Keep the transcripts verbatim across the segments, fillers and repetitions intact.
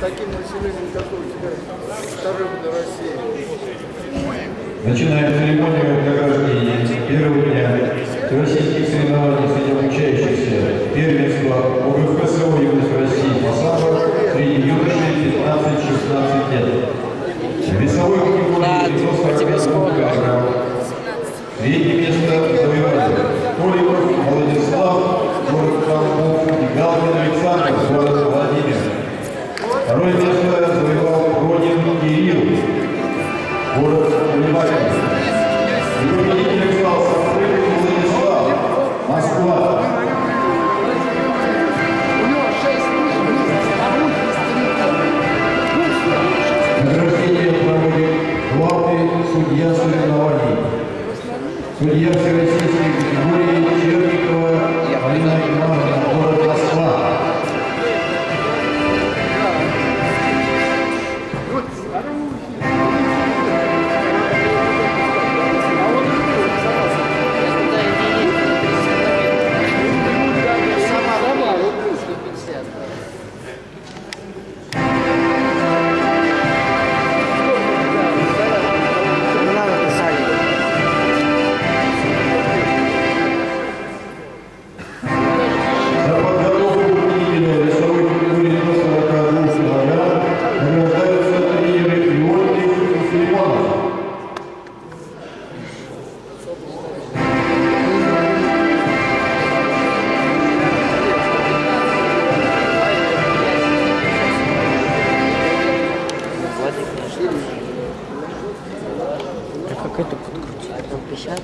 таким населением, как у тебя, вторым для России. Начинаем церемонию награждения первого дня всероссийских соревнований среди учащихся первенства ОГФСО «Юность России» по самбо среди юношей пятнадцать-шестнадцать лет. Весовой категории до сорока двух килограмм. Третье место завоевали Коликов Владислав, город Тамбов, и Галкин Александр, город Владимир. Второе место завоевал Пронин Кирилл, город Владимир. И победителем стал Сапрыкин Владислав, Москва. Награждение проводит главный судья соревнований. Судья всероссийской категории Черникова Алина Ивановна, город Москва. Как это подкрутить? Там пятьдесят.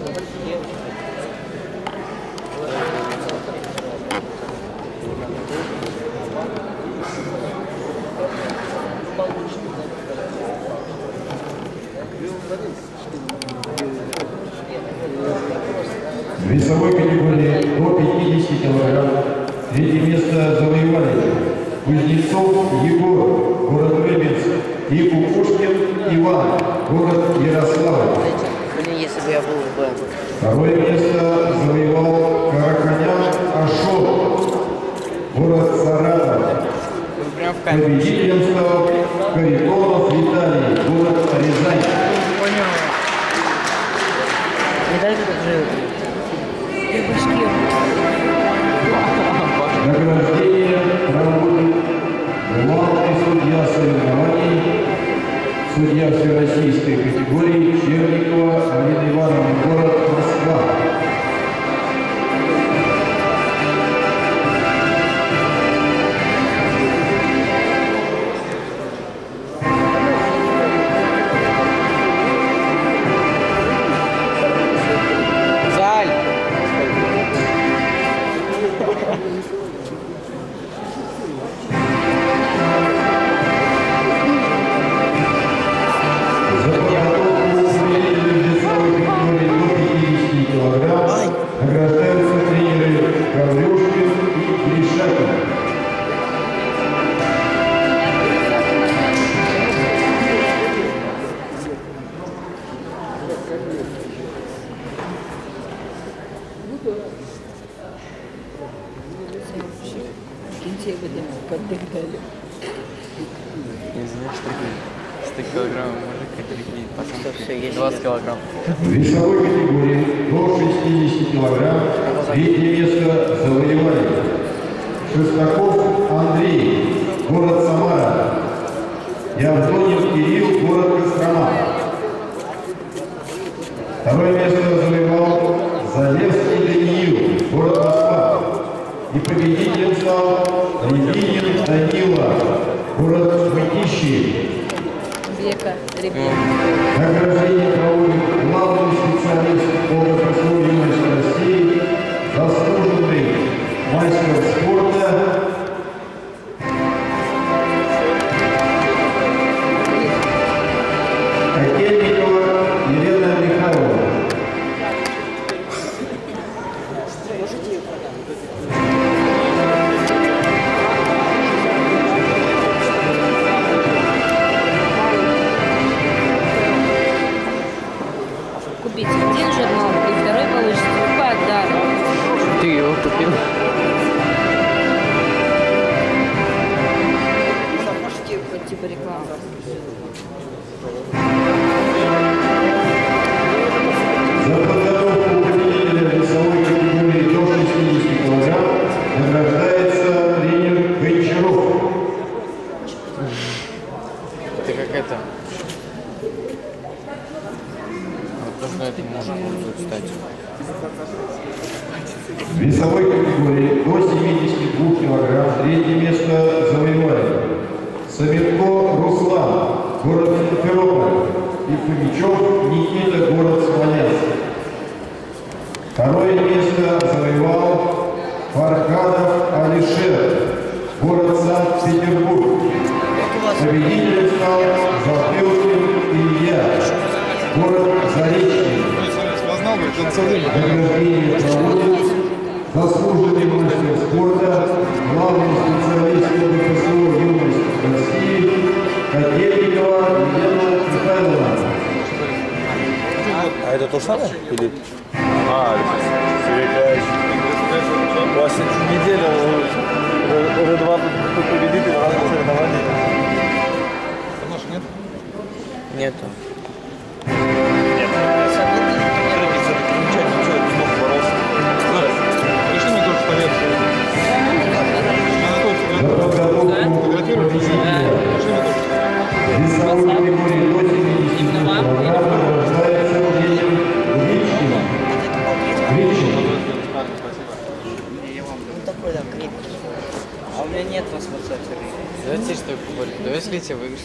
В весовой категории до пятидесяти килограмм третье место завоевали Кузнецов Егор, город Рыбинск, и Кукушкин Иван, город Ярославль. Если бы я был в Б. Второе место завоевал Караканян Ашот, город Саратов. Победителем стал Каритонов Виталий, город Рязань. Медаль тут живет. Награждение проводит главный судья соревнований, судья всероссийской категории Черникова Алина Ивановна, город Москва. Награждаются тренеры Гаврюшкин и Гришакин. Киньте его дым, поддых дали. Не знаю, что такое. сто килограмм, мужик, какие пацаны. двадцать килограмм. В весовой категории до шестидесяти килограмм третье место завоевали Шестаков Андрей, город Самара, и Антонин Кирилл, город Кострома. Второе место завоевал Залевский Даниил, город Москва, и победителем стал Рябинин Данила, город Мытищи. Века, ребята. Награждение проводит главный специалист ОГФСО «Юность России», заслуженный мастер спорта Котельникова Елена Михайловна. Купите один журнал, и второй получите в подарок. Ты его купил? это... Вот то, что это может будет стать. В весовой категории до семидесяти двух килограмм третье место завоевали Саметко Руслан, город Симферополь, и Фомичев Никита, город Смоленск. Второе место завоевал Фархадов Алишер, город Санкт-Петербург. Победителем стал Затылкин Илья, город Заречный. Награждение проводит заслуженный мастер спорта, главный специалист ПСО «Юность России» Котельникова Елена Михайловна. А это то же самое? Или... А, Серегач. У вас неделя уже два победителя разных соревнований. Нет? Нету. За подготовку победителя весовой категории до семидесяти килограмм награждается Евгений Гричин. Гричин. Он такой, да, крепкий. А у меня нет восьмидесяти. Давайте что поборем. Давай, если тебя выиграешь.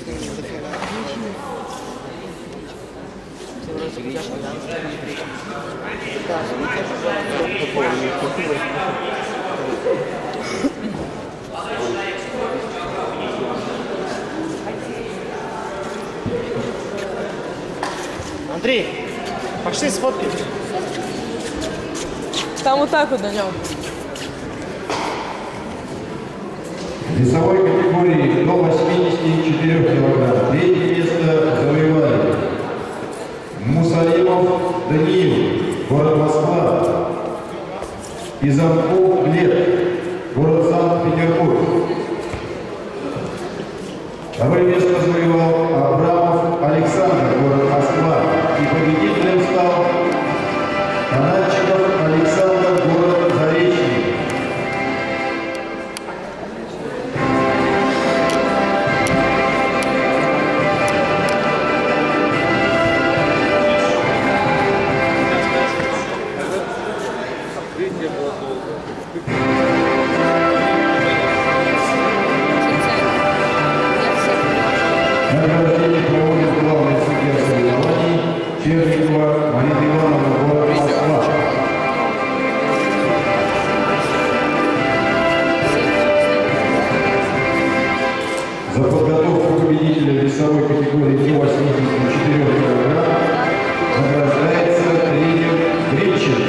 Андрей, пошли сфоткай. Там вот так вот на нем. В весовой категории до восьмидесяти четырёх килограмм третье место завоевали Мусалимов Даниил, город Москва, и Замков Глеб, город Санкт-Петербург. Второе место завоевал Абрамов Александр, город Москва, и победителем стал Канадчиков Александр, город Заречный. Награждение проводит главный судья соревнований Черникова Марина Ивановна, город Москва. За подготовку победителя весовой категории до восьмидесяти четырёх килограмм награждается тренер Гричин.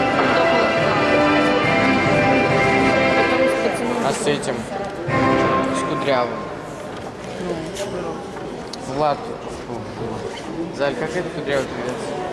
А с этим? С Кудрявым. Влад. Заль, как это Кудрявый привет?